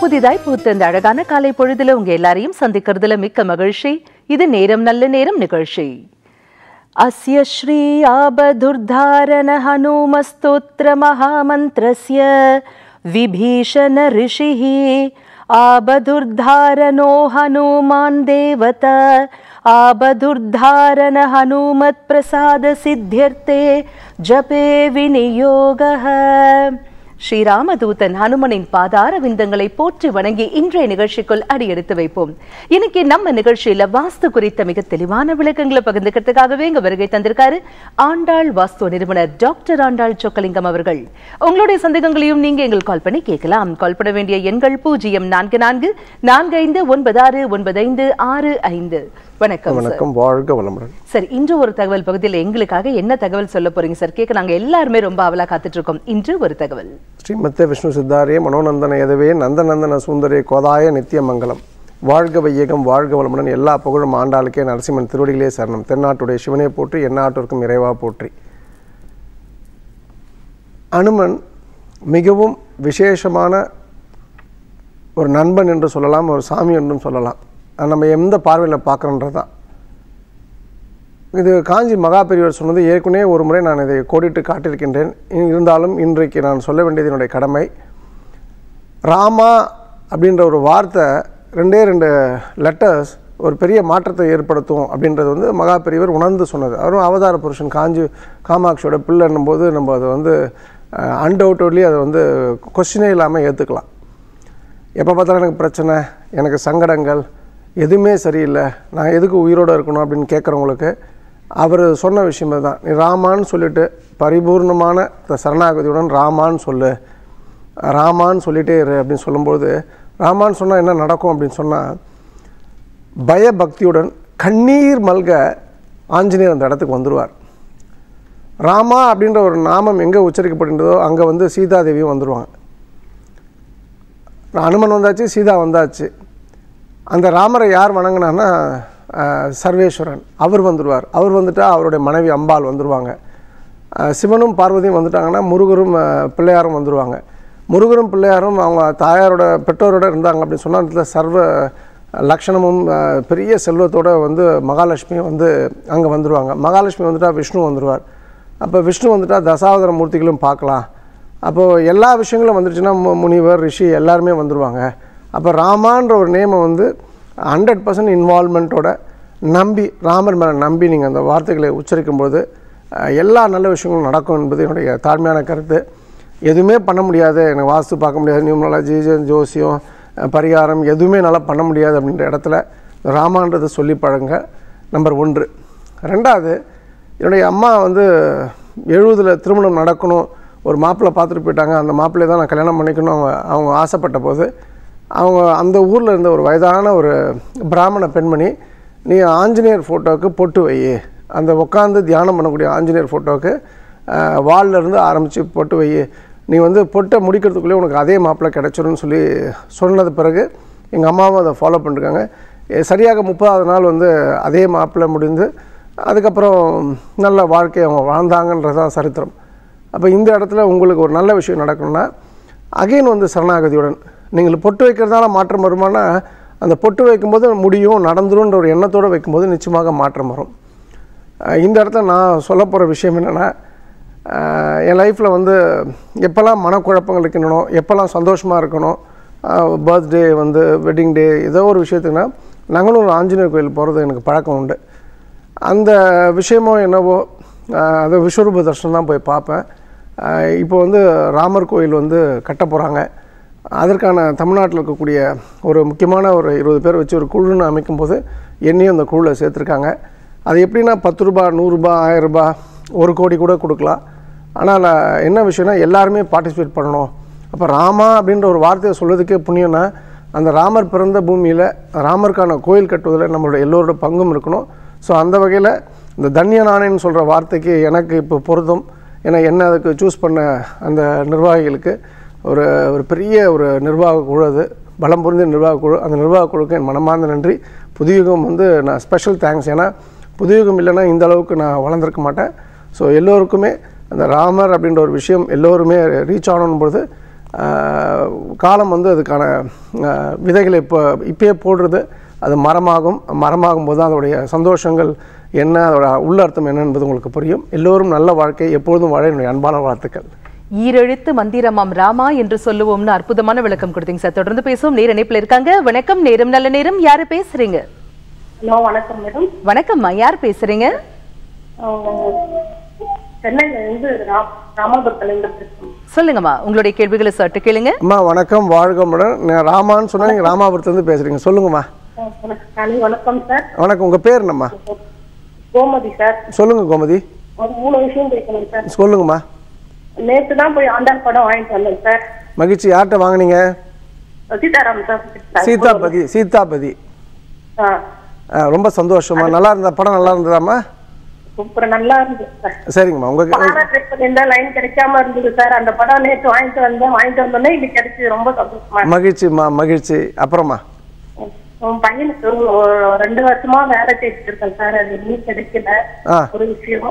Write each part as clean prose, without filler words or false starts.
புதிதாய் பூத்த இந்த அழகான காலை பொழுதுல உங்க எல்லாரையும் சந்திக்கிறதுல மிக்க மகிழ்ச்சி. இது நேரம் நல்ல நேரம் நிகழ்ச்சி. அஸ்ய ஸ்ரீ ஆபதுர்தாரண ஹனுமஸ்தோத்ர மகாமந்திரஸ்ய விபீஷண ரிஷிஹி ஆபதுர்தாரணோ ஹனுமான் தேவதா ஆபதுர்தாரண ஹனுமத் பிரசாத சித்தியர்த்தே ஜபே விநியோகஹ. ஸ்ரீராமதூதன் ஹனுமனின் பாதார விந்தங்களை போற்றி வணங்கி இன்றைய நிகழ்ச்சிக்குள் அடியெடுத்து வைப்போம். இன்னைக்கு நம்ம நிகழ்ச்சியில வாஸ்து குறித்த மிக தெளிவான விளக்கங்களை பகிர்ந்துக்கிறதுக்காகவே இங்க வருகை தந்திருக்காரு ஆண்டாள் வாஸ்து நிறுவனர் டாக்டர் ஆண்டாள் சொக்கலிங்கம் அவர்கள். உங்களுடைய சந்தேகங்களையும் நீங்க எங்களுக்கு கால் பண்ணி கேட்கலாம். கால் பண்ண வேண்டிய எண்கள் 0444459565. வணக்கம். வணக்கம், வாழ்க வளமுடன். சார், இன்று ஒரு தகவல் பகுதியில் எங்களுக்காக என்ன தகவல் சொல்ல போறீங்க சார்? கேட்க நாங்க எல்லாருமே ரொம்ப அவலா காத்துட்டு இருக்கோம். இன்று ஒரு தகவல். ஸ்ரீமத்தே விஷ்ணு சித்தாரே மனோநந்தன எதவே நந்தநந்தன சுந்தரே கோதாய நித்திய மங்கலம். வாழ்க வையகம், வாழ்க வளமுடன். எல்லா புகழும் ஆண்டாளுக்கே, நரசிம்மன் திருவடிகளே சரணம். தென்னாட்டுடைய சிவனே போற்றி, எந்நாட்டிற்கும் இறைவா போற்றி. அனுமன் மிகவும் விசேஷமான ஒரு நண்பன் என்று சொல்லலாம், ஒரு சாமி என்றும் சொல்லலாம். நம்ம எந்த பார்வையில் பார்க்குறோன்றது தான் இது. காஞ்சி மகா பெரியவர் சொன்னது ஏற்கனவே ஒரு முறை நான் இதை கோடிட்டு காட்டியிருக்கின்றேன். இருந்தாலும் இன்றைக்கு நான் சொல்ல வேண்டியது என்னுடைய கடமை. ராமா அப்படின்ற ஒரு வார்த்தை, ரெண்டே லெட்டர்ஸ் ஒரு பெரிய மாற்றத்தை ஏற்படுத்தும் அப்படின்றது வந்து மகா பெரியவர் உணர்ந்து சொன்னது. அவரும் அவதார புருஷன் காமாட்சியோட பிள்ளைன்னும் போது நம்ம அதை வந்து அன்டவுட்லி அதை வந்து கொஸ்டினே இல்லாமல் ஏற்றுக்கலாம். எப்போ பார்த்தாலும் எனக்கு பிரச்சனை, எனக்கு சங்கடங்கள், எதுவுமே சரியில்லை, நான் எதுக்கு உயிரோடு இருக்கணும் அப்படின்னு கேட்குறவங்களுக்கு அவர் சொன்ன விஷயம் தான். நீ ராமான்னு சொல்லிவிட்டு பரிபூர்ணமான சரணாகதியுடன் ராமான்னு சொல்லு, ராமான்னு சொல்லிகிட்டே இரு அப்படின்னு சொல்லும்போது, ராமான்னு சொன்னால் என்ன நடக்கும் அப்படின்னு சொன்னால், பயபக்தியுடன் கண்ணீர் மல்க ஆஞ்சநேயர் அந்த இடத்துக்கு வந்துடுவார். ராமா அப்படின்ற ஒரு நாமம் எங்கே உச்சரிக்கப்படுகின்றதோ அங்கே வந்து சீதாதேவியும் வந்துடுவாங்க. அனுமன் வந்தாச்சு, சீதா வந்தாச்சு. அந்த ராமரை யார் வணங்கினான்னா சர்வேஸ்வரன், அவர் வந்துடுவார். அவர் வந்துட்டால் அவருடைய மனைவி அம்பாள் வந்துடுவாங்க. சிவனும் பார்வதியும் வந்துட்டாங்கன்னா முருகரும் பிள்ளையாரும் வந்துடுவாங்க. முருகரும் பிள்ளையாரும் அவங்க தாயாரோட பெற்றோரோட இருந்தாங்க அப்படின்னு சொன்னால் அதில் சர்வ லக்ஷணமும் பெரிய செல்வத்தோடு வந்து மகாலட்சுமியும் வந்து அங்கே வந்துடுவாங்க. மகாலட்சுமி வந்துட்டால் விஷ்ணு வந்துடுவார். அப்போ விஷ்ணு வந்துட்டால் தசாவதார மூர்த்திகளும் பார்க்கலாம். அப்போது எல்லா விஷயங்களும் வந்துடுச்சுன்னா முனிவர், ரிஷி எல்லாருமே வந்துடுவாங்க. அப்போ ராமான்ற ஒரு நேமை வந்து 100% இன்வால்மெண்ட்டோட நம்பி, ராமர் மேலே நம்பி நீங்கள் அந்த வார்த்தைகளை உச்சரிக்கும்போது எல்லா நல்ல விஷயங்களும் நடக்கும் என்பது என்னுடைய தாழ்மையான கருத்து. எதுவுமே பண்ண முடியாது, எனக்கு வாஸ்து பார்க்க முடியாது, நியூமராலஜி, ஜோசியம், பரிகாரம் எதுவுமே நல்லா பண்ண முடியாது அப்படின்ற இடத்துல ராமான்றதை சொல்லி பழங்க. நம்பர் 1. 2வது, என்னுடைய அம்மா வந்து 70 திருமணம் நடக்கணும், ஒரு மாப்பிள்ளை பார்த்துட்டு போயிட்டாங்க. அந்த மாப்பிள்ளையை தான் நான் கல்யாணம் பண்ணிக்கணும் அவங்க ஆசைப்பட்ட போது, அவங்க அந்த ஊரில் இருந்த ஒரு வயதான ஒரு பிராமண பெண்மணி, நீ ஆஞ்சநேயர் ஃபோட்டோவுக்கு பொட்டு வை, அந்த உட்காந்து தியானம் பண்ணக்கூடிய ஆஞ்சநேயர் ஃபோட்டோவுக்கு வாலில் இருந்து ஆரம்பித்து பொட்டு வை, நீ வந்து பொட்டை முடிக்கிறதுக்குள்ளே உனக்கு அதே மாப்பிள்ளை கிடச்சிரும்னு சொல்லி சொன்னது பிறகு எங்கள் அம்மாவும் அதை ஃபாலோ பண்ணிருக்காங்க. சரியாக 30வது நாள் வந்து அதே மாப்பிள்ளை முடிந்து அதுக்கப்புறம் நல்ல வாழ்க்கையை அவங்க வாழ்ந்தாங்கன்றது தான் சரித்திரம். அப்போ இந்த இடத்துல உங்களுக்கு ஒரு நல்ல விஷயம் நடக்கணும்னா அகைன் வந்து சரணாகதியுடன் நீங்கள் பொட்டு வைக்கிறதால மாற்றம் வருமானா, அந்த பொட்டு வைக்கும்போது முடியும், நடந்துருன்ற ஒரு எண்ணத்தோடு வைக்கும்போது நிச்சயமாக மாற்றம் வரும். இந்த இடத்துல நான் சொல்ல போகிற விஷயம் என்னென்னா, என் லைஃப்பில் வந்து எப்போல்லாம் மனக்குழப்பங்கள் இருக்கணும், எப்போல்லாம் சந்தோஷமாக இருக்கணும், பர்த்டே வந்து வெட்டிங் டே ஏதோ ஒரு விஷயத்துக்குன்னா நாங்களும் ஆஞ்சநேயர் கோயில் போகிறது எனக்கு பழக்கம் உண்டு. அந்த விஷயமோ என்னவோ அது விஸ்வரூப தர்ஷனம் தான் போய் பார்ப்பேன். இப்போ வந்து ராமர் கோயில் வந்து கட்ட போகிறாங்க. அதற்கான தமிழ்நாட்டில் இருக்கக்கூடிய ஒரு முக்கியமான ஒரு 20 பேர் வச்சு ஒரு குழுன்னு அமைக்கும்போது என்னையும் அந்த குழுவில் சேர்த்துருக்காங்க. அது எப்படின்னா 10 ரூபா, 100 ரூபா, 1000 ரூபா, 1 கோடி கூட கொடுக்கலாம். ஆனால் என்ன விஷயம்னா எல்லாருமே பார்ட்டிசிபேட் பண்ணணும். அப்போ ராமா அப்படின்ற ஒரு வார்த்தையை சொல்கிறதுக்கே புண்ணியம்னா, அந்த ராமர் பிறந்த பூமியில் ராமருக்கான கோயில் கட்டுவதில் நம்மளோட எல்லோரோட பங்கும் இருக்கணும். ஸோ அந்த வகையில் இந்த தன்ய நாணயன்னு சொல்கிற வார்த்தைக்கு எனக்கு இப்போ பொருந்தும். ஏன்னா என்ன அதுக்கு சூஸ் பண்ண அந்த நிர்வாகிகளுக்கு ஒரு பெரிய ஒரு நிர்வாக குழு, அது பலம் பொருந்திய நிர்வாக குழு. அந்த நிர்வாக குழுக்கு என் மனமார்ந்த நன்றி. புதுயுகம் வந்து நான் ஸ்பெஷல் தேங்க்ஸ். ஏன்னா புதுயுகம் இல்லைன்னா இந்த அளவுக்கு நான் வளர்ந்துருக்க மாட்டேன். ஸோ எல்லோருக்குமே அந்த ராமர் அப்படின்ற ஒரு விஷயம் எல்லோருமே ரீச் ஆகணும் பொழுது காலம் வந்து அதுக்கான விதைகளை இப்பயே போடுறது, அது மரமாகும் போது தான் அதோடைய சந்தோஷங்கள் என்ன, அதோட உள்ளர்த்தம் என்ன என்பது உங்களுக்கு புரியும். எல்லோரும் நல்ல வாழ்க்கை எப்பொழுதும் வாழ என்னுடைய அன்பான வாழ்த்துக்கள். ஈரெழுத்து மந்திரமாம் ராமா என்று சொல்லுவோம்னு அற்புதமான விளக்கம் கொடுத்தீங்க சார். தொடர்ந்து பேசுவோம். நேர இணைப்புல இருக்காங்க. வணக்கம், நேரம் நல்ல நேரம். யாரு பேசுறீங்க? ஹலோ, வணக்கம் மேடம். வணக்கம்மா, யார் பேசுறீங்க? சென்னையில இருந்து ராமாபுரத்துல இருந்து பேசுறேன். சொல்லுங்கம்மா, உங்களுடைய கேள்விகளை சற்று கேளுங்க. அம்மா வணக்கம், வாழ்கமுடன். ராமான்னு சொன்னா நீங்க ராமாபுரத்துல இருந்து பேசுறீங்க, சொல்லுங்கம்மா. வணக்கம் சார். வணக்கம், உங்க பேர் என்னம்மா? கோமதி சார். சொல்லுங்க கோமதி. ஒரு 3 விஷயம் கேட்கணும் சார். சொல்லுங்கம்மா. நேற்று தான் போய் ஆண்டாள் படம் வாங்கிட்டு வந்தேன் சார். மகிழ்ச்சி. யார்கிட்ட வாங்கினீங்க? சீதாராம் சார். சீதாபதி. ரொம்ப சந்தோஷமா. நல்லா இருந்த படம்? நல்லா இருந்ததாம்மா? சூப்பர், நல்லா இருந்தது சார். சரிங்கம்மா. உங்களுக்கு லைன் கிடைக்காம இருந்தது சார். அந்த படம் நேற்று வாங்கிட்டு வந்தோன்னே இது கிடைச்சி ரொம்ப சந்தோஷமா. மகிழ்ச்சிம்மா, மகிழ்ச்சி. அப்புறமா உன் பையனுக்கு 2 வருஷமா வேலை தேடிட்டு இருக்கேன் சார். அது இன்னும் கிடைக்கல. ஒரு விஷயம்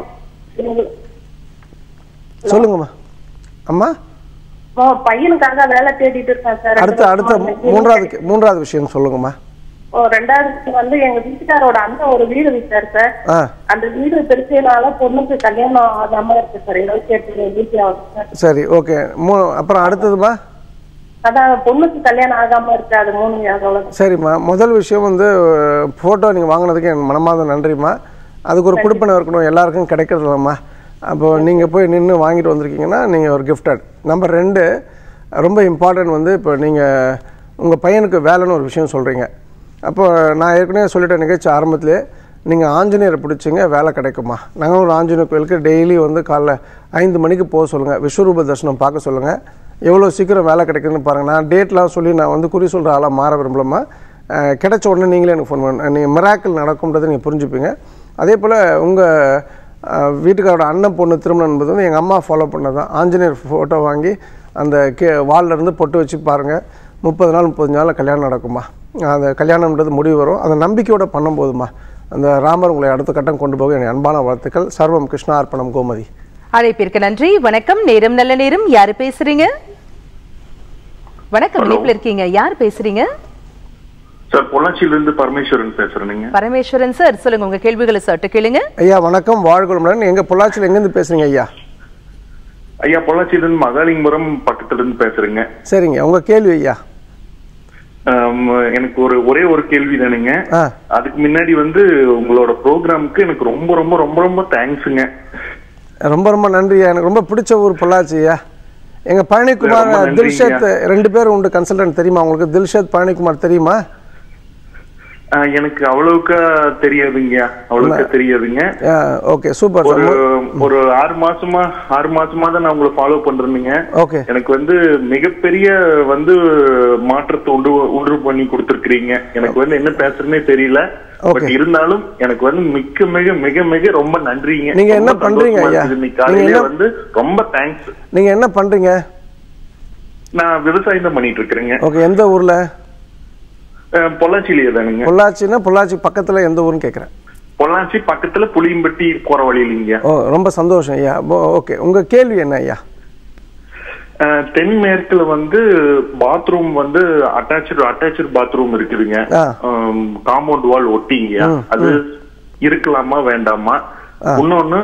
சொல்லுங்கம்மா. அம்மா பையனுக்காக வேலை தேடிட்டு இருக்கேன் சார். அடுத்த மூன்றாவது விஷயம் சொல்லுங்கம்மா. 2வது வந்து எங்க வீட்டுக்காரோட அண்ணன் ஒரு வீடு விட்டார் சார். அந்த வீடு பெருசினால பொண்ணுக்கு கல்யாணம் ஆகாம இருக்கு சார். 28 வீட்டு ஆகுது சார். சரி, ஓகே. அப்புறம் அடுத்ததுமா? அதான் பொண்ணுக்கு கல்யாணம் ஆகாம இருக்கு. அது 3 ஆகும். சரிம்மா. முதல் விஷயம் வந்து போட்டோ நீங்க வாங்கினதுக்கு என் மனமார்ந்த நன்றிம்மா. அதுக்கு ஒரு கொடுப்பனை இருக்கணும், எல்லாருக்கும் கிடைக்கிறது இல்லைம்மா. அப்போ நீங்கள் போய் நின்று வாங்கிட்டு வந்திருக்கீங்கன்னா நீங்கள் ஒரு கிஃப்டட். நம்பர் 2 ரொம்ப இம்பார்ட்டன்ட் வந்து இப்போ நீங்கள் உங்கள் பையனுக்கு வேலைன்னு ஒரு விஷயம் சொல்கிறீங்க. அப்போ நான் ஏற்கனவே சொல்லிட்டேன் நிகழ்ச்சி ஆரம்பத்திலே, நீங்கள் ஆஞ்சநேயரை பிடிச்சிங்க, வேலை கிடைக்குமா. நாங்கள் ஒரு ஆஞ்சநேயர் கோயிலுக்கு டெய்லி வந்து காலைல 5 மணிக்கு போக சொல்லுங்கள், விஸ்வரூப தரிசனம் பார்க்க சொல்லுங்கள். எவ்வளோ சீக்கிரம் வேலை கிடைக்குதுன்னு பாருங்கள். நான் டேட்லாம் சொல்லி நான் வந்து குறி சொல்கிற ஆளாக மாற விரும்பலாமா. கிடைச்ச உடனே நீங்களே எனக்கு ஃபோன் பண்ண, நீங்கள் மிராக்கிள் நடக்கும்ன்றதை நீங்கள் புரிஞ்சுப்பீங்க. அதே போல் உங்கள் வீட்டுக்காரோட அண்ணன் பொண்ணு திருமணம் என்பது வந்து எங்கள் அம்மா ஃபாலோ பண்ணது தான். ஆஞ்சநேயர் ஃபோட்டோ வாங்கி அந்த வால்லேருந்து பொட்டு வச்சு பாருங்கள். 30 நாள் 30 நாளில் கல்யாணம் நடக்குமா. அந்த கல்யாணம்ன்றது முடிவு வரும். அந்த நம்பிக்கையோடு பண்ணும்போதுமா அந்த ராமர் உங்களை அடுத்த கட்டம் கொண்டு போக என் அன்பான வாழ்த்துக்கள். சர்வம் கிருஷ்ணா அர்ப்பணம். கோமதி. அழைப்பிற்கு நன்றி. வணக்கம், நேரம் நல்ல நேரம். யாரு பேசுறீங்க? வணக்கம், இணைப்பில் இருக்கீங்க. யார் பேசுறீங்க? சார், பொள்ளாச்சியிலிருந்து பரமேஸ்வரன் பேசுறேங்க. பரமேஸ்வரன் சார், சொல்லுங்க, உங்க கேள்விகளை சற்று கேளுங்க. ஐயா வணக்கம், வாழ்க. எங்க பொள்ளாச்சியில் எங்கிருந்து பேசுறீங்க ஐயா? ஐயா, பொள்ளாச்சியிலிருந்து மகாலிங்கபுரம் பக்கத்துல இருந்து பேசுறேங்க. சரிங்க, உங்க கேள்வி ஐயா. எனக்கு ஒரே ஒரு கேள்வி தானுங்க. அதுக்கு முன்னாடி வந்து உங்களோட ப்ரோக்ராமுக்கு எனக்கு ரொம்ப ரொம்ப ரொம்ப ரொம்ப தேங்க்ஸுங்க. ரொம்ப ரொம்ப நன்றியா. எனக்கு ரொம்ப பிடிச்ச ஊர் பொள்ளாச்சியா. எங்க பழனிக்குமார், தில்ஷத் 2 பேர் உண்டு கன்சல்டன்ட், தெரியுமா உங்களுக்கு? தில்ஷத், பழனிக்குமார் தெரியுமா? எனக்கு அவ்வளவுக்கா தெரியாதுங்க. Okay, super. ஒரு 6 மாசமா தான் நான் உங்களை ஃபாலோ பண்றேங்க. ஓகே. எனக்கு வந்து மிகப்பெரிய வந்து மாற்றத்தை உண்டு பண்ணி கொடுத்துருக்கீங்க. எனக்கு வந்து என்ன பேசுறதுன்னே தெரியல. பட் இருந்தாலும் எனக்கு வந்து மிக மிக மிக மிக ரொம்ப நன்றிங்க. நீங்க என்ன பண்றீங்க ஐயா? காலையில வந்து ரொம்ப தேங்க்ஸ். நீங்க என்ன பண்றீங்க? நான் விவசாயம் தான் பண்ணிட்டு இருக்கிறேங்க. ஓகே, எந்த ஊர்ல? பொள்ளாச்சியிலே தானுங்க. பொள்ளாச்சின்னா பொள்ளாச்சி பக்கத்துல எந்த ஊர்னு கேக்குறேன். பொள்ளாச்சி பக்கத்துல புளியம்பட்டி போற வழியிலங்க. ஓ, ரொம்ப சந்தோஷம் ஐயா. ஓகே, உங்க கேள்வி என்ன ஐயா? தென்மேற்குல வந்து பாத்ரூம் வந்து அட்டாச்சு பாத்ரூம் இருக்குதுங்க. காம்பவுண்ட் வால் ஒட்டிங்க. அது இருக்கலாமா வேண்டாமா? இன்னொன்னு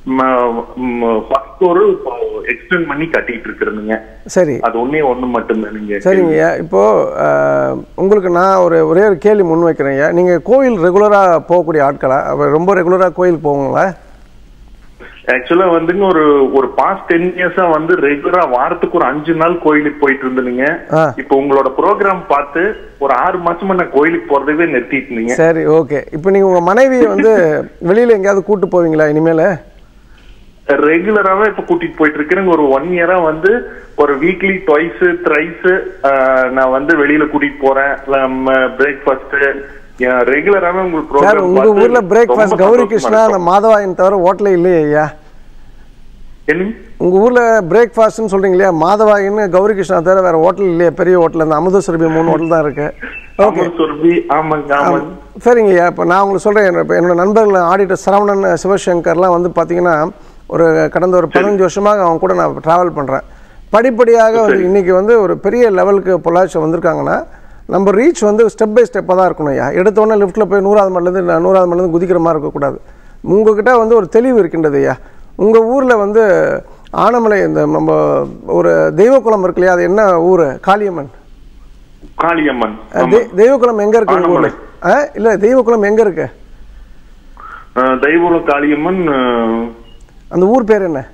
எக்ஸ்டெண்ட் பண்ணி கட்டிட்டு இருக்கிறதுங்க. சரி, அது ஒண்ணு மட்டும் தான். சரிங்க. இப்போ உங்களுக்கு நான் ஒரே ஒரு கேள்வி முன் வைக்கிறேன். நீங்க கோயில் ரெகுலரா போகக்கூடிய ஆட்களா? ரொம்ப ரெகுலரா கோயில் போவீங்களா? ஆக்சுவலா வந்துங்க ஒரு பாஸ்ட் 10 இயர்ஸா வந்து ரெகுலரா வாரத்துக்கு ஒரு 5 நாள் கோயிலுக்கு போயிட்டு இருந்தேங்க. இப்ப உங்களோட ப்ரோக்ராம் பார்த்து ஒரு 6 மாசமா நான் கோயிலுக்கு போறதவே நிறுத்திட்டீங்க. சரி, ஓகே. இப்ப நீங்க உங்க மனைவியை வந்து வெளியில எங்கேயாவது கூட்டு போவீங்களா இனிமேல? ரெகுலராவே இப்ப கூட்டிட்டு போயிட்டு இருக்கிறேங்க. ஒரு 1 இயரா வந்து ஒரு வீக்லி ட்வைஸ் த்ரைஸ் நான் வந்து வெளியில கூட்டிட்டு போறேன். பிரேக்ஃபாஸ்ட் ரெகுலராவே உங்களுக்கு ப்ரோகிராம். உங்க ஊர்ல பிரேக்ஃபாஸ்ட் கௌரி கிருஷ்ணா அந்த மாதவாயின் தவிர ஹோட்டலே இல்லையே ஐயா? உங்க ஊர்ல பிரேக்ஃபாஸ்ட்னு சொல்றீங்க இல்லையா, மாதவாயின் கௌரி கிருஷ்ணா தவிர வேற ஹோட்டல் இல்லையா? பெரிய ஹோட்டல் அந்த அமுதசுரபி 3 ஹோட்டல் தான் இருக்கு. ஓகே, சரிங்க ஐயா. இப்போ நான் உங்களுக்கு சொல்றேன், என்னோட நண்பர்கள் ஆடிட்டர் சரவணன், சிவசங்கர்லாம் வந்து பாத்தீங்கன்னா கடந்த ஒரு 15 வருஷமாக அவங்க கூட நான் டிராவல் பண்றேன். படிப்படியாக வந்து இன்றைக்கி வந்து ஒரு பெரிய லெவலுக்கு பொள்ளாச்சி வந்திருக்காங்கன்னா நம்ம ரீச் வந்து ஸ்டெப் பை ஸ்டெப்பாக தான் இருக்கணும் ஐயா. எடுத்தோடனே லிஃப்ட்டில் போய் 100வது மடலேருந்து குதிக்கிற மாதிரி இருக்கக்கூடாது. உங்கள்கிட்ட வந்து ஒரு தெளிவு இருக்கின்றது ஐயா. உங்கள் ஊரில் வந்து ஆனமலை இந்த நம்ம ஒரு தெய்வக்குளம் இருக்கு இல்லையா, அது என்ன ஊர்? காளியம்மன். தெய்வக்குளம் எங்கே இருக்கு ஊரில்? இல்லை, தெய்வக்குளம் எங்கே இருக்கு? தெய்வக்குளம் காளியம்மன். அந்த ஊர் பேர் என்ன?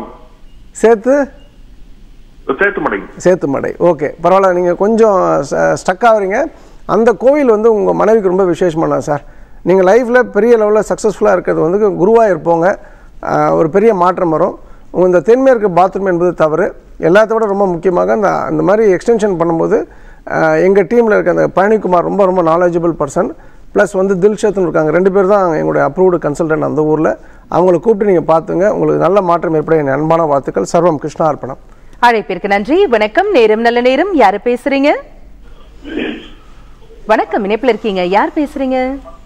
சேத்துமடை. ஓகே, பரவாயில்ல. நீங்கள் கொஞ்சம் ஸ்டக் ஆகுறீங்க. அந்த கோவில் வந்து உங்கள் மனைவிக்கு ரொம்ப விசேஷமான சார். நீங்கள் லைஃப்பில் பெரிய லெவலில் சக்ஸஸ்ஃபுல்லாக இருக்கிறது வந்து குருவாக இருப்போங்க. ஒரு பெரிய மாற்றம் வரும். இந்த தென்மேற்கு பாத்ரூம் என்பது தவறு. எல்லாத்த விட ரொம்ப முக்கியமாக அந்த மாதிரி எக்ஸ்டென்ஷன் பண்ணும்போது எங்கள் டீமில் இருக்க அந்த பழனிக்குமார் ரொம்ப ரொம்ப நாலேஜபிள் பர்சன், ப்ளஸ் வந்து தில்ஷத்னு இருக்காங்க. 2 பேர் தான் எங்களுடைய அப்ரூவ்டு கன்சல்டன்ட் அந்த ஊரில். அவங்கள கூப்பிட்டு நீங்கள் பார்த்துங்க. உங்களுக்கு நல்ல மாற்றம் ஏற்பட என் அன்பான வாழ்த்துக்கள். சர்வம் கிருஷ்ணா அர்ப்பணம். அழைப்பிற்கு நன்றி. வணக்கம். நேரம் நல்ல நேரம். யாரு பேசுறீங்க? வணக்கம், இணைப்பில் இருக்கீங்க. யார் பேசுறீங்க?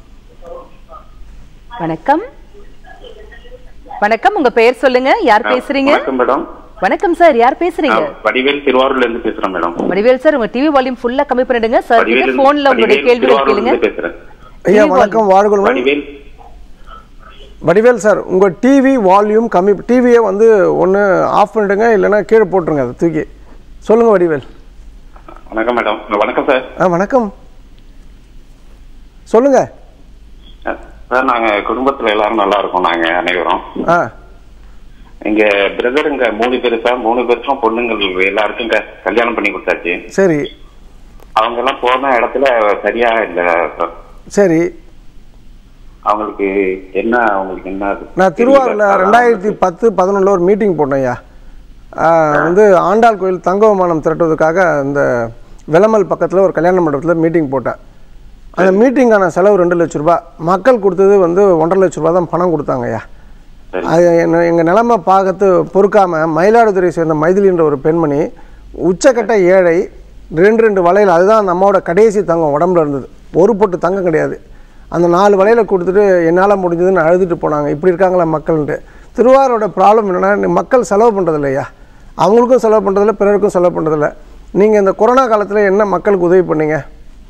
வணக்கம். வணக்கம், உங்க பெயர் சொல்லுங்க. யார் பேசுறீங்க? வணக்கம் சார், யார் பேசுறீங்க? வடிவேல், திருவாரூர்ல இருந்து பேசுறேன் மேடம். வடிவேல் சார், உங்க டிவி வால்யூம் ஃபுல்லா கம்மி பண்ணிடுங்க சார். கிட்ட போன்ல உங்களுடைய கேள்விகளை கேளுங்க. ஐயா வணக்கம், வாழ்க. வடிவேல் சார், உங்கள் டிவி வால்யூம் கம்மி. டிவியை வந்து ஒன்று ஆஃப் பண்ணிடுங்க, இல்லைன்னா கீழே போட்டுருங்க, அதை தூக்கி. சொல்லுங்கள் வடிவேல். வணக்கம் மேடம். வணக்கம் சார். வணக்கம், சொல்லுங்கள் சார். நாங்கள் குடும்பத்தில் எல்லாரும் நல்லா இருக்கோம். நாங்கள் அனைவரும் எங்க பிரதருங்க 3 பேர் சார். 3 பேருக்கும் பொண்ணுங்கள் எல்லாருக்கும் கல்யாணம் பண்ணி கொடுத்தாச்சு. சரி. அவங்க எல்லாம் போன இடத்துல சரியா இல்லை சார். சரி. அவங்களுக்கு என்ன நான் திருவாரூரில் 2010-11 ஒரு மீட்டிங் போட்டேன் ஐயா. வந்து ஆண்டாள் கோயில் தங்க விமானம் திரட்டுவதற்காக இந்த வெளமல் பக்கத்தில் ஒரு கல்யாண மண்டபத்தில் மீட்டிங் போட்டேன். அந்த மீட்டிங்கான செலவு 2 லட்ச ரூபா. மக்கள் கொடுத்தது வந்து 1.5 லட்ச ரூபா தான் பணம் கொடுத்தாங்க ஐயா. அது எங்கள் நிலைமை பார்க்கறது பொறுக்காமல் மயிலாடுதுறை சேர்ந்த மைதிலின்ற ஒரு பெண்மணி, உச்சக்கட்ட ஏழை, 2 வளையல், அதுதான் நம்மளோட கடைசி தங்கம் உடம்புல இருந்தது. ஒரு பொட்டு தங்கம் கிடையாது. அந்த 4 வளையலை கொடுத்துட்டு என்னால் முடிஞ்சதுன்னு அழுதுட்டு போனாங்க. இப்படி இருக்காங்களா மக்கள்ன்ட்டு. திருவாரூரோட ப்ராப்ளம் என்னென்னா, மக்கள் செலவு பண்ணுறதில்ல ஐயா. அவங்களுக்கும் செலவு பண்ணுறதில்ல, பிறருக்கும் செலவு பண்ணுறதில்ல. நீங்கள் இந்த கொரோனா காலத்தில் என்ன மக்களுக்கு உதவி பண்ணீங்க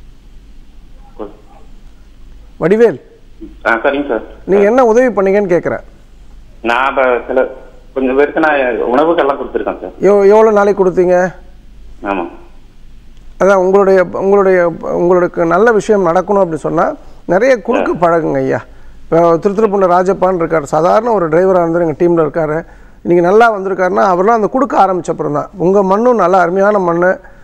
வடிவேல்? சரிங்க சார். நீங்கள் என்ன உதவி பண்ணீங்கன்னு கேட்குறேன். நான் கொஞ்சம் பேருக்கு நான் உணவுகள்லாம் கொடுத்துருக்கேன் சார். எவ்வளோ நாளைக்கு கொடுத்தீங்க? ஆமாம். அதான் உங்களுக்கு நல்ல விஷயம் நடக்கணும் அப்படின்னு சொன்னால் நிறைய குறுக்கு பழகுங்க ஐயா. இப்போ திருத்துறைப்பூண்டி ராஜப்பான்னு இருக்கார், சாதாரண ஒரு டிரைவராக இருந்து எங்கள் டீமில் இருக்கார். இன்றைக்கி நல்லா வந்திருக்காருன்னா அவர்லாம் அந்த கொடுக்க ஆரம்பித்தப்புறம் தான். உங்கள் மண்ணும் நல்லா அருமையான மண்.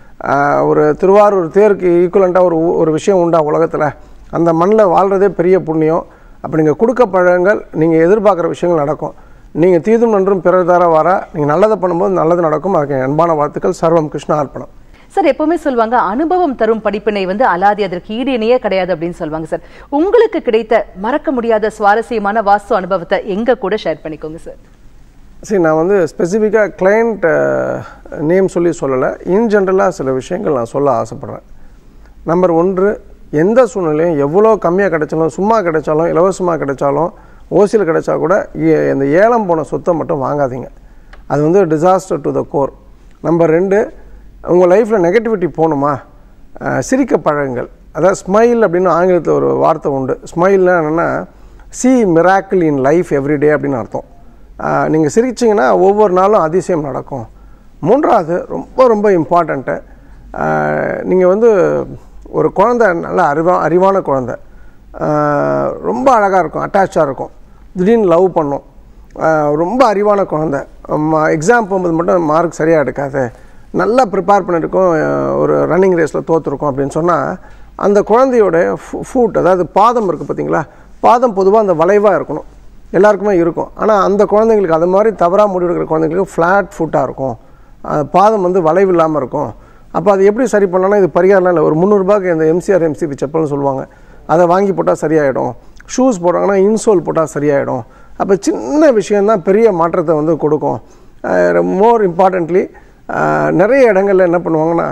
ஒரு திருவாரூர் தேருக்கு ஈக்குவலண்ட்டாக ஒரு விஷயம் உண்டா உலகத்தில்? அந்த மண்ணில் வாழ்கிறதே பெரிய புண்ணியம். அப்போ நீங்கள் கொடுக்க பழங்கள், நீங்கள் எதிர்பார்க்குற விஷயங்கள் நடக்கும். நீங்கள் தீதும் நன்றும் பிறர் தர வர, நீங்கள் நல்லதை பண்ணும்போது நல்லது நடக்கும். அதுக்கு அன்பான வாழ்த்துக்கள். சர்வம் கிருஷ்ணா அர்ப்பணம். சார், எப்பவுமே சொல்லுவாங்க அனுபவம் தரும் படிப்பினை வந்து அலாதி, அதற்கு ஈடு இணையே கிடையாது அப்படின்னு சொல்லுவாங்க சார். உங்களுக்கு கிடைத்த மறக்க முடியாத சுவாரஸ்யமான வாஸ்து அனுபவத்தை எங்க கூட ஷேர் பண்ணிக்கோங்க சார். சரி, நான் வந்து ஸ்பெசிஃபிக்காக கிளைண்ட் நேம் சொல்லலை. இன் ஜென்ரலாக சில விஷயங்கள் நான் சொல்ல ஆசைப்பட்றேன். நம்பர் 1, எந்த சூழ்நிலையும் எவ்வளோ கம்மியாக கிடைச்சாலும், சும்மா கிடைச்சாலும், இலவசமாக கிடைச்சாலும், ஓசியில் கிடைச்சா கூட இந்த ஏலம் போன சொத்தை மட்டும் வாங்காதீங்க. அது வந்து disaster to the core. Number 2, உங்கள் லைஃப்பில் நெகட்டிவிட்டி போகணுமா, சிரிக்க பழகுங்கள். அதாவது ஸ்மைல் அப்படின்னு ஆங்கிலத்தில் ஒரு வார்த்தை உண்டு. ஸ்மைல்னால் என்னென்னா see miracle in life every day அப்படின்னு அர்த்தம். நீங்கள் சிரிச்சிங்கன்னா ஒவ்வொரு நாளும் அதிசயம் நடக்கும். 3வது ரொம்ப ரொம்ப இம்பார்ட்டண்ட்டு, நீங்கள் வந்து ஒரு குழந்தை, நல்ல அறிவான குழந்தை, ரொம்ப அழகாக இருக்கும், அட்டாச்சாக இருக்கும், திடீர்னு லவ் பண்ணும். ரொம்ப அறிவான குழந்தை, எக்ஸாம் போகும்போது மட்டும் மார்க் சரியாக எடுக்காது, நல்லா ப்ரிப்பேர் பண்ணியிருக்கோம், ஒரு ரன்னிங் ரேஸில் தோற்றுருக்கோம் அப்படின்னு சொன்னால், அந்த குழந்தையோட ஃபுட், அதாவது பாதம் இருக்குது பார்த்தீங்களா, பாதம் பொதுவாக அந்த வளைவாக இருக்கணும், எல்லாருக்குமே இருக்கும். ஆனால் அந்த குழந்தைங்களுக்கு அது மாதிரி தவறாக முடிவெடுக்கிற குழந்தைங்களுக்கு ஃப்ளாட் ஃபுட்டாக இருக்கும், பாதம் வந்து வளைவு இல்லாமல் இருக்கும். அப்போ அது எப்படி சரி பண்ணலாம்னா, இது பரிகாரம்லாம் இல்லை. ஒரு 300 ரூபாய்க்கு இந்த எம்சிஆர் எம்சிபி செப்பல்னு சொல்லுவாங்க, அதை வாங்கி போட்டால் சரியாயிடும். ஷூஸ் போடுறாங்கன்னா இன்சோல் போட்டால் சரியாயிடும். அப்போ சின்ன விஷயந்தான் பெரிய மாற்றத்தை வந்து கொடுக்கும். மோர் இம்பார்ட்டன்ட்லி, நிறைய இடங்களில் என்ன பண்ணுவாங்கன்னா,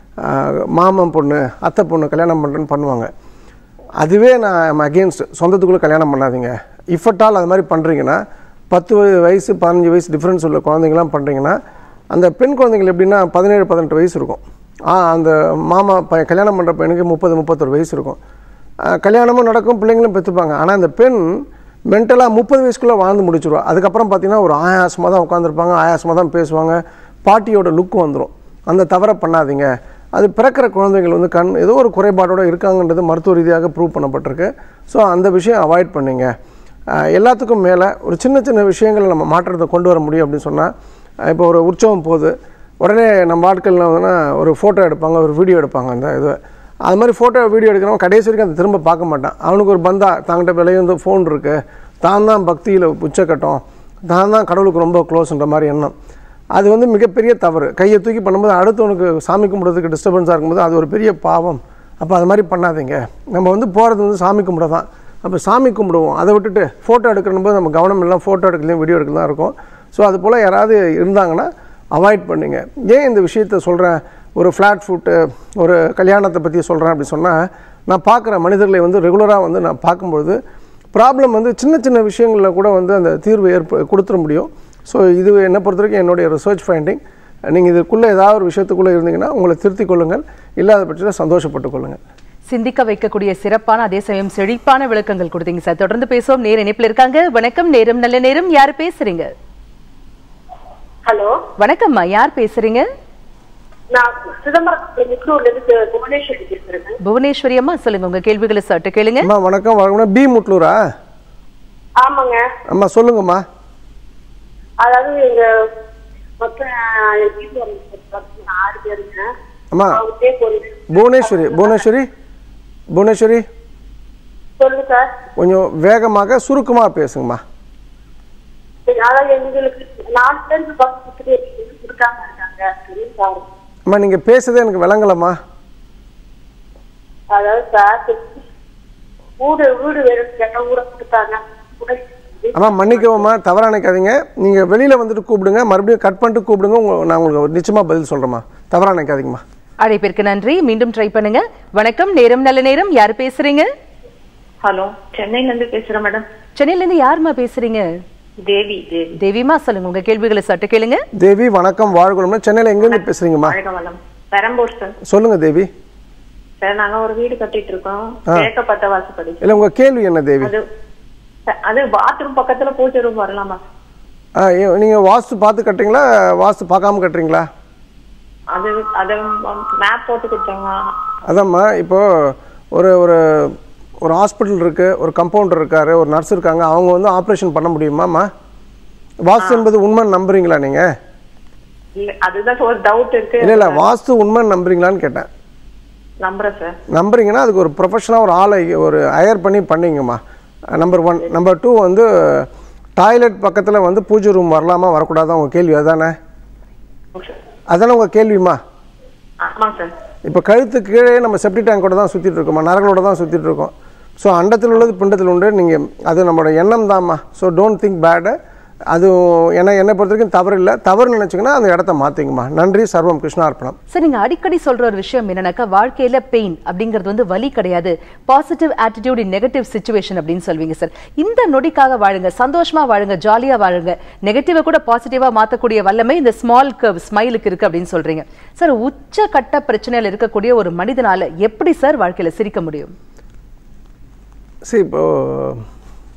மாமன் பொண்ணு அத்தை பொண்ணு கல்யாணம் பண்ணுறேன்னு பண்ணுவாங்க. அதுவே நான் அகெயின்ஸ்ட். சொந்தத்துக்குள்ளே கல்யாணம் பண்ணாதீங்க. இஃபட்டால் அது மாதிரி பண்ணுறீங்கன்னா, 10 வயசு 15 வயசு டிஃப்ரென்ஸ் உள்ள குழந்தைங்களாம் பண்ணுறீங்கன்னா, அந்த பெண் குழந்தைகள் எப்படின்னா 17-18 வயசு இருக்கும். அந்த மாமா கல்யாணம் பண்ணுற பையனுக்கு 30-31 வயசு இருக்கும். கல்யாணமும் நடக்கும், பிள்ளைங்களும் பெற்றுப்பாங்க. ஆனால் அந்த பெண் மென்டலாக 30 வயசுக்குள்ளே வாழ்ந்து முடிச்சிடுவா. அதுக்கப்புறம் பார்த்திங்கன்னா ஒரு ஆயாசமாக தான் உட்காந்துருப்பாங்க, ஆயாசமாக தான் பேசுவாங்க, பாட்டியோட லுக்கு வந்துடும். அந்த தவறை பண்ணாதீங்க. அது பிறக்கிற குழந்தைகள் வந்து ஏதோ ஒரு குறைபாடோடு இருக்காங்கன்றது மருத்துவ ரீதியாக ப்ரூவ் பண்ணப்பட்டிருக்கு. ஸோ அந்த விஷயம் அவாய்ட் பண்ணிங்க. எல்லாத்துக்கும் மேலே ஒரு சின்ன சின்ன விஷயங்களை நம்ம மாற்றத்தை கொண்டு வர முடியும் அப்படின்னு சொன்னால், இப்போ ஒரு உற்சவம் போகுது, உடனே நம்ம ஆட்கள்லாம் வந்துன்னா ஒரு ஃபோட்டோ எடுப்பாங்க, ஒரு வீடியோ எடுப்பாங்க. அந்த இது அது மாதிரி ஃபோட்டோ வீடியோ எடுக்கிறவங்க கடைசி வரைக்கும் அதை திரும்ப பார்க்க மாட்டான். அவனுக்கு ஒரு பந்தா தாங்கிட்ட விலையும் வந்து ஃபோன் இருக்குது, தான் தான் பக்தியில் உச்சக்கட்டம், தான் தான் கடவுளுக்கு ரொம்ப க்ளோஸ்ன்ற மாதிரி எண்ணம். அது வந்து மிகப்பெரிய தவறு. கையை தூக்கி பண்ணும்போது அடுத்தவனுக்கு சாமி கும்பிட்றதுக்கு டிஸ்டர்பன்ஸாக இருக்கும்போது அது ஒரு பெரிய பாவம். அப்போ அது மாதிரி பண்ணாதீங்க. நம்ம வந்து போகிறது வந்து சாமி கும்பிட தான். அப்போ சாமி கும்பிடுவோம், அதை விட்டுட்டு ஃபோட்டோ எடுக்கணும்போது நம்ம கவனம் எல்லாம் ஃபோட்டோ எடுக்கலாம், வீடியோ எடுக்கலாம் தான் இருக்கும். ஸோ அது போல் யாராவது இருந்தாங்கன்னா அவாய்ட் பண்ணுங்க. ஏன் இந்த விஷயத்த சொல்கிறேன், ஒரு ஃப்ளாட் ஃபுட்டு ஒரு கல்யாணத்தை பற்றி சொல்கிறேன் அப்படி சொன்னால், நான் பார்க்குற மனிதர்களை வந்து ரெகுலராக வந்து நான் பார்க்கும்பொழுது ப்ராப்ளம் வந்து சின்ன சின்ன விஷயங்களில் கூட வந்து அந்த தீர்வு கொடுத்துட முடியும். ஸோ இது என்னை பொறுத்த வரைக்கும் என்னுடைய ரிசர்ச் ஃபைண்டிங். நீங்கள் இதுக்குள்ளே ஏதாவது ஒரு விஷயத்துக்குள்ளே இருந்தீங்கன்னா உங்களை திருத்திக் கொள்ளுங்கள், இல்லாத பட்சத்தில் சந்தோஷப்பட்டுக் கொள்ளுங்கள். சிந்திக்க வைக்கக்கூடிய சிறப்பான அதே சமயம் செழிப்பான விளக்கங்கள் கொடுத்தீங்க சார். தொடர்ந்து பேசுவோம். நேர இணைப்பில் இருக்காங்க. வணக்கம், நேரம் நல்ல நேரம். யார் பேசுறீங்க? ஹலோ, வணக்கம்மா, யார் பேசுறீங்க? நான் சிதம்பரத்துல புவனேஸ்வரி பேசுறேன். புவனேஸ்வரி அம்மா, சொல்லுங்க உங்க கேள்விகளை சட்ட கேளுங்க. அம்மா வணக்கம். வணக்கம். பி முட்லூரா? ஆமாங்க அம்மா சொல்லுங்கம்மா. அதாவது எங்க மொத்தம் 6 பேருங்க. அம்மா புவனேஸ்வரி புவனேஸ்வரி புவனேஸ்வரி சொல்லுங்க சார். கொஞ்சம் வேகமாக சுருக்கமாக பேசுங்கம்மா. அதாவது எங்களுக்கு 4 பேருக்கு பஸ் கொடுக்காம இருக்காங்க. அம்மா நீங்கள் பேசுறதே எனக்கு விளங்கலம்மா. அதாவது சார் வீடு வேணும் கேட்ட ஊரை கொடுத்தாங்க. அம்மா மன்னிக்கவும்மா, தவறாக நினைக்காதீங்க. நீங்கள் வெளியில் வந்துட்டு கூப்பிடுங்க, மறுபடியும் கட் பண்ணிட்டு கூப்பிடுங்க. நான் உங்களுக்கு நிச்சயமாக பதில் சொல்கிறேம்மா. தவறாக நினைக்காதீங்கம்மா. அழைப்பிற்கு நன்றி. மீண்டும் ட்ரை பண்ணுங்க. வணக்கம், நேரம் நல்ல நேரம். யார் பேசுறீங்க? ஹலோ, சென்னையில இருந்து பேசுறேன் மேடம். சென்னையில இருந்து யாருமா பேசுறீங்க? தேவி. தேவிமா, சொல்லுங்க உங்க கேள்விகளை சட்ட கேளுங்க. தேவி வணக்கம், வாழ்க. சென்னையில எங்க இருந்து பேசுறீங்கம்மா? பெரம்பூர் சார். சொல்லுங்க தேவி. சார், நாங்க ஒரு வீடு கட்டிட்டு இருக்கோம். கிழக்க பத்த வாசப்படி. இல்ல, உங்க கேள்வி என்ன தேவி? அது பாத்ரூம் பக்கத்துல பூஜை ரூம் வரலாமா? நீங்க வாஸ்து பார்த்து கட்டுறீங்களா, வாஸ்து பார்க்காம கட்டுறீங்களா? அது மேப் போட்டு கொடுத்தாங்க. அதாம்மா, இப்போ ஒரு ஒரு ஒரு ஹாஸ்பிட்டல் இருக்கு, ஒரு கம்பவுண்டர் இருக்காரு, ஒரு நர்ஸ் இருக்காங்க, அவங்க வந்து ஆப்ரேஷன் பண்ண முடியுமாம்மா? வாஸ்து என்பது உண்மை நம்புறீங்களா நீங்க? அதுதான் ஒரு டவுட் இருக்கு. இல்ல வாஸ்து உண்மை நம்புறீங்களான்னு கேட்டேன். நம்புறேன் சார். நம்புறீங்கன்னா அதுக்கு ஒரு ப்ரொஃபஷனலாக ஒரு ஆளை ஒரு ஹையர் பண்ணி பண்ணீங்கம்மா. நம்பர் 1. நம்பர் 2 வந்து டாய்லெட் பக்கத்தில் வந்து பூஜை ரூம் வரலாமா வரக்கூடாதான் உங்கள் கேள்வி அதானே? அதானே உங்கள் கேள்விம்மா? ஆமாம் சார். இப்போ கழுத்து கீழே நம்ம செப்டி டேங்கோட தான் சுற்றிட்டு இருக்கோம்மா, நரகளோட தான் சுற்றிட்டு இருக்கோம். ஸோ அண்டத்தில் உள்ளது பிண்டத்தில் உண்டு. நீங்கள் அது நம்மளோட எண்ணம் தான்மா. So don't think bad. அது என்னை பொறுத்த வரைக்கும் தவறு இல்லை. தவறு நினைச்சிங்கன்னா அந்த இடத்த மாற்றிங்கம்மா. நன்றி. சர்வம் கிருஷ்ணார்ப்பணம். சார், நீங்கள் அடிக்கடி சொல்கிற ஒரு விஷயம் என்னன்னாக்கா, வாழ்க்கையில் பெயின் அப்படிங்கிறது வந்து வலி கிடையாது, positive attitude in negative situation அப்படின்னு சொல்வீங்க சார். இந்த நொடிக்காக வாழுங்க, சந்தோஷமாக வாழுங்க, ஜாலியாக வாழுங்க, நெகட்டிவை கூட பாசிட்டிவாக மாற்றக்கூடிய வல்லமை இந்த ஸ்மால் கர்வ் ஸ்மைலுக்கு இருக்குது அப்படின்னு சொல்கிறீங்க சார். உச்சக்கட்ட பிரச்சனையில் இருக்கக்கூடிய ஒரு மனிதனால் எப்படி சார் வாழ்க்கையில் சிரிக்க முடியும்? சரி, இப்போது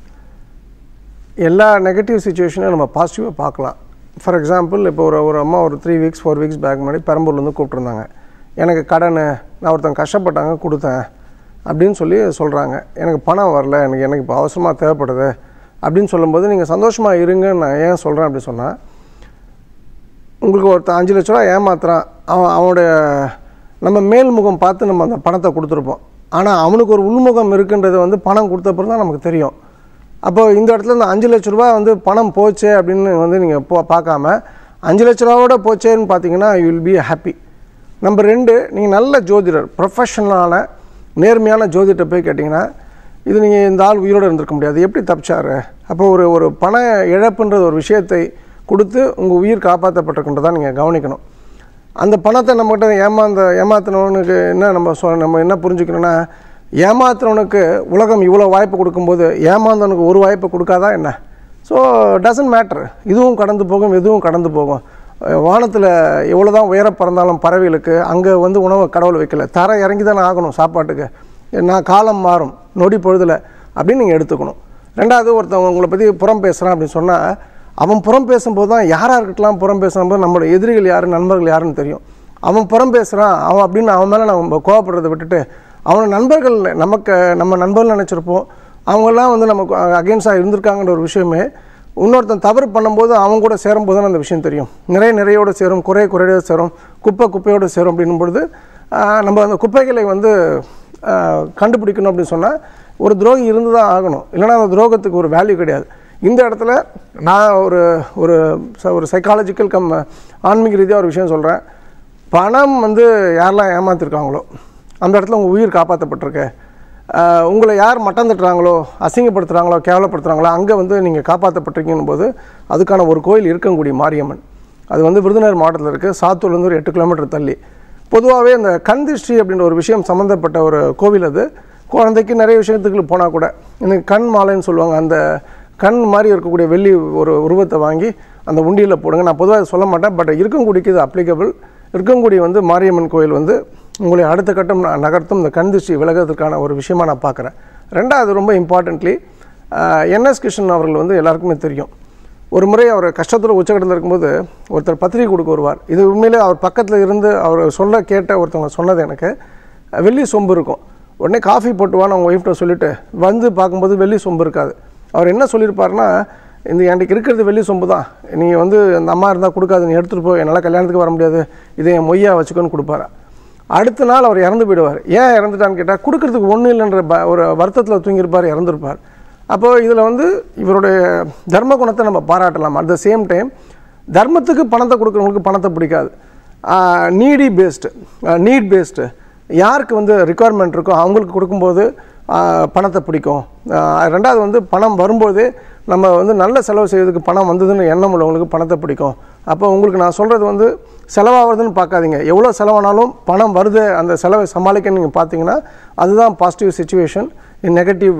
எல்லா நெகட்டிவ் சுச்சுவேஷனையும் நம்ம பாசிட்டிவாக பார்க்கலாம். ஃபார் எக்ஸாம்பிள், இப்போ ஒரு அம்மா ஒரு 3 வீக்ஸ் 4 வீக்ஸ் பேக் முன்னாடி பெரம்பூர்லேருந்து கூப்பிட்ருந்தாங்க. எனக்கு கடன், நான் ஒருத்தங்க கஷ்டப்பட்டாங்க கொடுத்தேன் அப்படின்னு சொல்கிறாங்க. எனக்கு பணம் வரல, எனக்கு இப்போ அவசரமாக தேவைப்படுது அப்படின்னு சொல்லும்போது நீங்கள் சந்தோஷமாக இருங்கன்னு நான் ஏன் சொல்கிறேன் அப்படி சொன்னால், உங்களுக்கு ஒருத்தன் 5 லட்ச ரூபா ஏமாத்துறான், அவனுடைய நம்ம மேல்முகம் பார்த்து நம்ம அந்த பணத்தை கொடுத்துருப்போம். ஆனால் அவனுக்கு ஒரு உள்முகம் இருக்குன்றது வந்து பணம் கொடுத்தப்பறம் தான் நமக்கு தெரியும். அப்போது இந்த இடத்துல இந்த 5 லட்ச ரூபா வந்து பணம் போச்சே அப்படின்னு வந்து நீங்கள் பார்க்காம 5 லட்ச ரூபாவோட போச்சேன்னு பார்த்தீங்கன்னா you will be happy. Number 2, நீங்கள் நல்ல ஜோதிடர், ப்ரொஃபஷனலான நேர்மையான ஜோதிடத்தை போய் கேட்டிங்கன்னா, இது நீங்கள் இந்த ஆள் உயிரோடு இருந்திருக்க முடியாது, எப்படி தப்பிச்சாரு? அப்போ ஒரு பண இழப்புன்ற ஒரு விஷயத்தை கொடுத்து உங்கள் உயிர் காப்பாற்றப்பட்டிருக்கின்றதான் நீங்கள் கவனிக்கணும். அந்த பணத்தை நம்மகிட்ட ஏமாத்தினவனுக்கு என்ன நம்ம என்ன புரிஞ்சுக்கணுன்னா, ஏமாத்துறவனுக்கு உலகம் இவ்வளோ வாய்ப்பு கொடுக்கும்போது ஏமாந்தவனுக்கு ஒரு வாய்ப்பு கொடுக்காதா என்ன? So doesn't matter. இதுவும் கடந்து போகும், எதுவும் கடந்து போகும். வானத்தில் எவ்வளோ தான் உயர பறந்தாலும் பறவைகளுக்கு அங்கே வந்து உணவை கடவுள் வைக்கல, தர இறங்கி தானே ஆகணும் சாப்பாட்டுக்கு. நான் காலம் மாறும் நொடி பொழுதில் அப்படின்னு நீங்கள் எடுத்துக்கணும். ரெண்டாவது, ஒருத்தவங்க உங்களை பற்றி புறம் பேசுகிறான் அப்படின்னு சொன்னால், அவன் புறம் பேசும்போது தான் யாராக இருக்கட்டும் புறம் பேசும்போது நம்மளோட எதிரிகள் யார் நண்பர்கள் யாருன்னு தெரியும். அவன் புறம் பேசுகிறான் அவன் அப்படின்னு அவன் மேலே நம்ம கோவப்படுறதை விட்டுட்டு, அவனை நண்பர்கள் நம்ம நண்பர்கள் நினச்சிருப்போம், அவங்கெல்லாம் வந்து நமக்கு அகெயின்ஸ்டாக இருந்திருக்காங்கன்ற ஒரு விஷயமே இன்னொருத்தன் தவறு பண்ணும்போது அவங்க கூட சேரும்போது தான் அந்த விஷயம் தெரியும். நிறையோடு சேரும், குறையோடு சேரும், குப்பையோடு சேரும் அப்படின்னும் பொழுது நம்ம அந்த குப்பைகளை வந்து கண்டுபிடிக்கணும் அப்படின்னு சொன்னால் ஒரு துரோகி இருந்து தான் ஆகணும், இல்லைனா அந்த துரோகத்துக்கு ஒரு வேல்யூ கிடையாது. இந்த இடத்துல நான் ஒரு சைக்காலஜிக்கல் ஆன்மீக ரீதியாக ஒரு விஷயம் சொல்கிறேன். பணம் வந்து யாரெல்லாம் ஏமாற்றிருக்காங்களோ அந்த இடத்துல உங்கள் உயிர் காப்பாற்றப்பட்டிருக்கு. உங்களை யார் மட்டம் தட்டுறாங்களோ, அசிங்கப்படுத்துகிறாங்களோ, கேவலப்படுத்துகிறாங்களோ அங்கே வந்து நீங்கள் காப்பாற்றப்பட்டிருக்கீங்கும் போது அதுக்கான ஒரு கோயில் இருக்கக்கூடிய மாரியம்மன், அது வந்து விருதுநகர் மாவட்டத்தில் இருக்குது. சாத்தூர்லேருந்து ஒரு 8 கிலோமீட்டர் தள்ளி. பொதுவாகவே இந்த கண் திருஷ்டி அப்படின்ற ஒரு விஷயம் சம்மந்தப்பட்ட ஒரு கோவில். அது குழந்தைக்கு நிறைய விஷயத்துக்கு போனால் கூட இந்த கண் மாலைன்னு சொல்லுவாங்க, அந்த கண் மாதிரி இருக்கக்கூடிய வெள்ளி ஒரு உருவத்தை வாங்கி அந்த உண்டியில் போடுங்க. நான் பொதுவாக சொல்ல மாட்டேன், பட் இருக்கக்கூடியக்கு இது அப்ளிகபிள். இருக்கக்கூடிய வந்து மாரியம்மன் கோயில் வந்து உங்களை அடுத்த கட்டம் நகர்த்தும் இந்த கண் திருஷ்டி விலகிறதுக்கான ஒரு விஷயமாக நான் பார்க்குறேன். ரெண்டாவது, ரொம்ப இம்பார்ட்டன்ட்லி, என்எஸ் கிருஷ்ணன் அவர்கள் வந்து எல்லாருக்குமே தெரியும். ஒரு முறை அவர் கஷ்டத்தில் உச்சக்கட்டத்தில் இருக்கும்போது ஒருத்தர் பத்திரிகை கொடுக்க வருவார். இது உண்மையிலே அவர் பக்கத்தில் இருந்து அவர் சொல்ல கேட்ட ஒருத்தவங்க சொன்னது எனக்கு, வெள்ளி சொம்பு இருக்கும், உடனே காஃபி போட்டுவான்னு அவங்க ஒய்ஃப்ட்ட சொல்லிவிட்டு வந்து பார்க்கும்போது வெள்ளி சொம்பு இருக்காது. அவர் என்ன சொல்லியிருப்பாருன்னா, இந்த என்கிட்ட இருக்கிறது வெள்ளி சொம்பு தான், நீ வந்து அந்த அம்மா இருந்தால் கொடுக்காது, நீ எடுத்துகிட்டு போய் என்னால் கல்யாணத்துக்கு வர முடியாது, இதை என் மொய்யா வச்சுக்கோன்னு கொடுப்பாரா. அடுத்த நாள் அவர் இறந்து போயிடுவார். ஏன் இறந்துட்டான்னு கேட்டால் கொடுக்கறதுக்கு ஒன்றும் இல்லைன்ற ஒரு வருத்தத்தில் தூங்கியிருப்பார், இறந்துருப்பார். அப்போது இதில் வந்து இவருடைய தர்ம குணத்தை நம்ம பாராட்டலாம். அட் த சேம் டைம் தர்மத்துக்கு பணத்தை கொடுக்குறவங்களுக்கு பணத்தை பிடிக்காது. நீட் பேஸ்டு யாருக்கு வந்து ரிக்குவயர்மெண்ட் இருக்கோ அவங்களுக்கு கொடுக்கும்போது பணத்தை பிடிக்கும். ரெண்டாவது வந்து பணம் வரும்போது நம்ம வந்து நல்ல செலவு செய்வதுக்கு பணம் வந்ததுன்னு எண்ணம் உள்ளவங்களுக்கு பணத்தை பிடிக்கும். அப்போ உங்களுக்கு நான் சொல்கிறது வந்து செலவாகிறதுன்னு பார்க்காதீங்க, எவ்வளோ செலவானாலும் பணம் வருது, அந்த செலவை சமாளிக்க நீங்கள் பார்த்தீங்கன்னா அதுதான் பாசிட்டிவ் சிச்சுவேஷன் இன் நெகட்டிவ்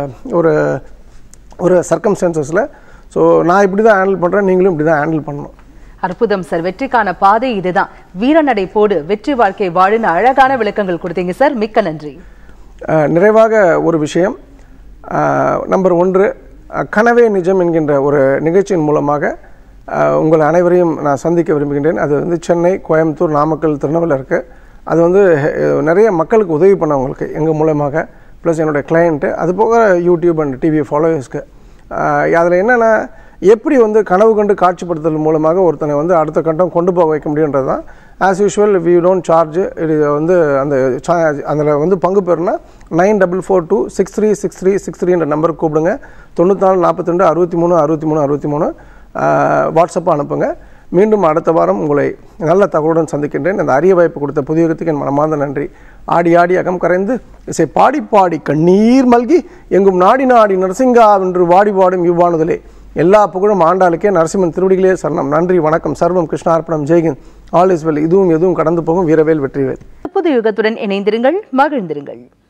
ஒரு சர்க்கம்ஸ்டான்சஸில். ஸோ நான் இப்படி தான் ஹேண்டில் பண்ணுறேன், நீங்களும் இப்படி தான் ஹேண்டில் பண்ணணும். அற்புதம் சார், வெற்றிக்கான பாதை இதுதான், வீரநடை போடு, வெற்றி வாழ்க்கை வாழுன்னு அழகான விளக்கங்கள் கொடுத்தீங்க சார், மிக்க நன்றி. நிறைவாக ஒரு விஷயம், நம்பர் 1, கனவே நிஜம் என்கின்ற ஒரு நிகழ்ச்சியின் மூலமாக உங்கள் அனைவரையும் நான் சந்திக்க விரும்புகின்றேன். அது வந்து சென்னை, கோயம்புத்தூர், நாமக்கல், திருநெல்வேலியில் இருக்குது. அது வந்து நிறைய மக்களுக்கு உதவி பண்ணவங்களுக்கு எங்கள் மூலமாக, ப்ளஸ் என்னுடைய கிளையண்ட்டு, அது போக யூடியூப் அண்ட் டிவி ஃபாலோவர்ஸ்க்கு. அதில் என்னென்னா, எப்படி வந்து கனவு கண்டு காட்சிப்படுத்துதல் மூலமாக ஒருத்தனை வந்து அடுத்த கட்டம் கொண்டு போக வைக்க முடியுன்றது தான். As usual we don't charge. இது வந்து அதில் வந்து பங்கு பெறுனா 9442636363 நம்பருக்கு கூப்பிடுங்க. 9442636363 வாட்ஸ்அப்பாக அனுப்புங்க. மீண்டும் அடுத்த வாரம் உங்களை நல்ல தகவலுடன் சந்திக்கின்றேன். அந்த அரிய வாய்ப்பு கொடுத்த புதியகத்துக்கு என் மனமார்ந்த நன்றி. ஆடி ஆடி அகம் கரைந்து இசை பாடி பாடி கண்ணீர் மல்கி எங்கும் நாடி நாடி நரசிங்கா என்று வாடி வாடும் இவ்வாணுதலே. எல்லா புகழும் ஆண்டாளுக்கே, நரசிம்மன் திருவடிகளே சரணம். நன்றி, வணக்கம். சர்வம் கிருஷ்ணார்ப்பணம். ஜெய்ஹிந்த். All is well. இதுவும் எதுவும் கடந்து போகும். வீரவேல் வெற்றிவேல். புது யுகத்துடன் இணைந்திருங்கள், மகிழ்ந்திருங்கள்.